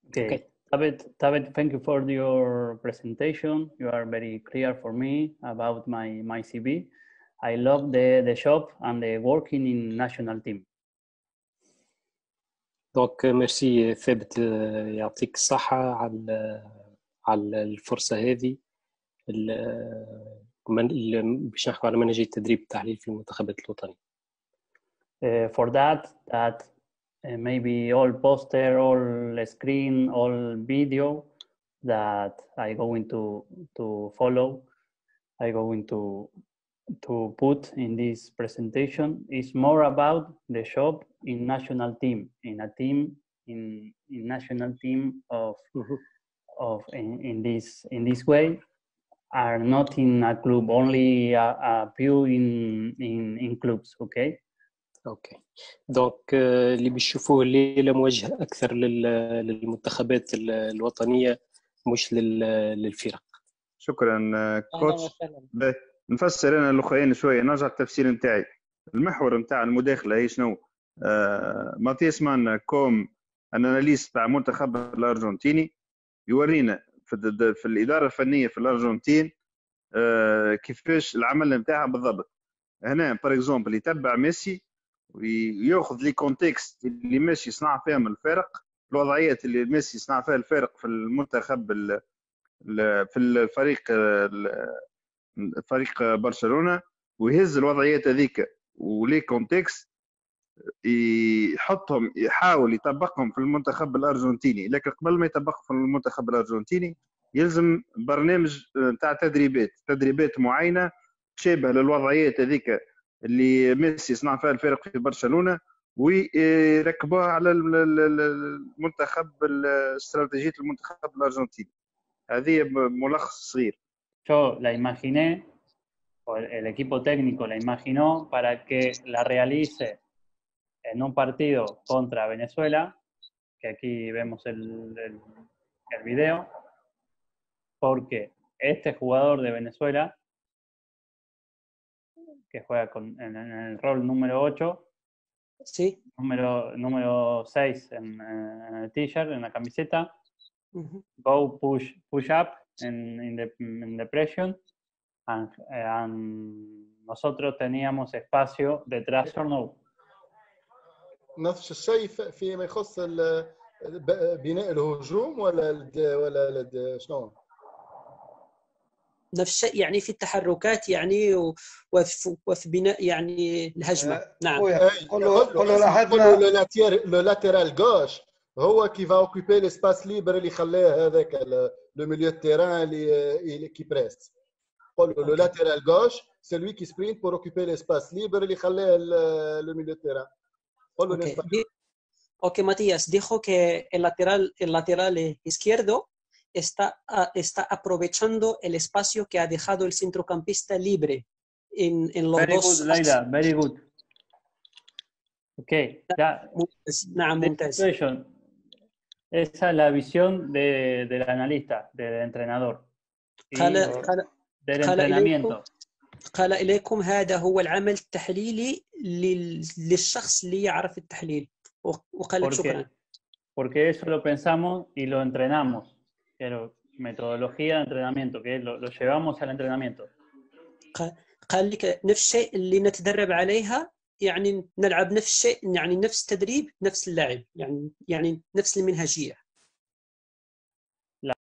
Okay. Okay. Tabet, thank you for your presentation. You are very clear for me about my CV. I love the shop and the working in national team. دونك ميرسي ثابت، يعطيك الصحة على الفرصة هذه باش نحكوا على منهج التدريب التحليل في المنتخبات الوطنية. For that maybe all poster, all screen, all video that I going to follow, I going to put in this presentation is more about the shop in national team, in a team in national team of in this way, are not in a club, only a few in clubs. Okay. اوكي. دونك اللي بيشوفوه الليله موجه اكثر للمنتخبات الوطنيه مش للفرق. شكرا كوتش. نفسر انا الاخرين شويه، نرجع التفسير نتاعي. المحور نتاع المداخله هي شنو؟ ماتياس مان كوم اناليست تاع منتخب الارجنتيني يورينا في الاداره الفنيه في الارجنتين كيفاش العمل نتاعها بالضبط. هنا بار اكزومبل يتبع ميسي وياخذ لي كونتكست اللي ميسي يصنع فيهم الفارق، الوضعيات اللي ميسي يصنع فيها الفارق في المنتخب في فريق برشلونه، ويهز الوضعيات هذيك ولي كونتكست يحطهم، يحاول يطبقهم في المنتخب الارجنتيني. لكن قبل ما يطبقهم في المنتخب الارجنتيني يلزم برنامج تاع تدريبات معينه تشابه للوضعيات هذيك اللي ميسي صنع فيها الفرق في برشلونه، ويركبوها على المنتخب، استراتيجيه المنتخب الارجنتيني. هذه ملخص صغير. Yo la imaginé, o el equipo técnico la imaginó para que la realice en un partido contra Venezuela, que aquí vemos el video, porque este jugador de Venezuela, que juega en el rol número 8, sí, número 6 en el t-shirt, en la camiseta, go push up in the pressure, and nosotros teníamos espacio detrás. or no. نفس الشيء فيما يخص بناء الهجوم ولا شنو؟ نفس الشيء يعني في التحركات يعني وفي بناء يعني الهجمه. نعم. قولوا لاحظنا لو لاتيرال غوش هو كي فا اوكوبي ليسباس ليبر اللي خلاه هذاك لو ميليو تيران اللي كي بريس. قولوا لو لاتيرال غوش سي لوي كي سبرينت بور اوكوبي ليسباس ليبر اللي خلاه لو ميليو تيران. قولوا Ok, Matías, dijo que el lateral izquierdo está aprovechando el espacio que ha dejado el centrocampista libre en los very dos. Good, Laila, very good. Okay, نعم ممتاز. Esa es la visión del analista, del entrenador. Del entrenamiento. قال إليكم هذا هو العمل التحليلي للشخص اللي يعرف التحليل. وقال لك شكرا. Porque eso lo pensamos y lo entrenamos. Pero metodología de entrenamiento, que lo llevamos al entrenamiento. قال لك نفس الشيء اللي نتدرب عليها، يعني نلعب نفس الشيء، يعني نفس التدريب نفس اللعب، يعني نفس المنهجية.